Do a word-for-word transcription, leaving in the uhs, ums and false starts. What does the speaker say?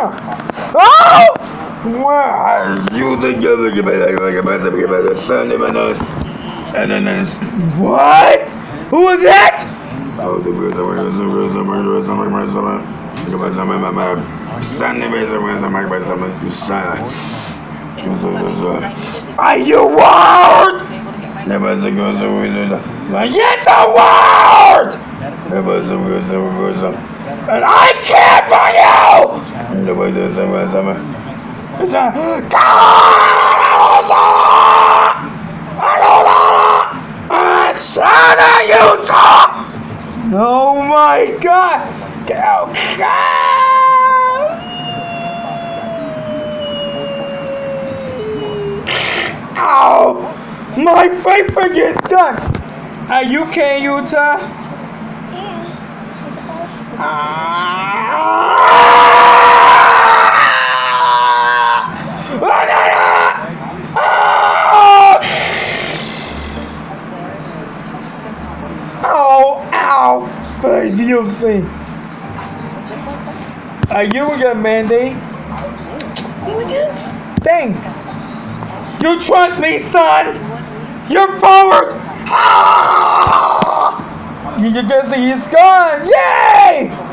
Oh! You think you're going to the sun in my nose? And then there's what? Who was that? Oh, the girls are wearing some girls are wearing some girls are wearing some of my Sunday is wearing some of my son. Are you wild? Never a girl so yes, I'm wild! Never some girls so girls and I care for you! Nobody does some of some it's a Son of Utah! Oh my God! Cow, cow! Ow! My favorite gets done! Are you can Utah? Ow, ow, baby, you see. Are you good, Mandy? Thanks. You trust me, son? You're forward. You can see he's gone. Yay!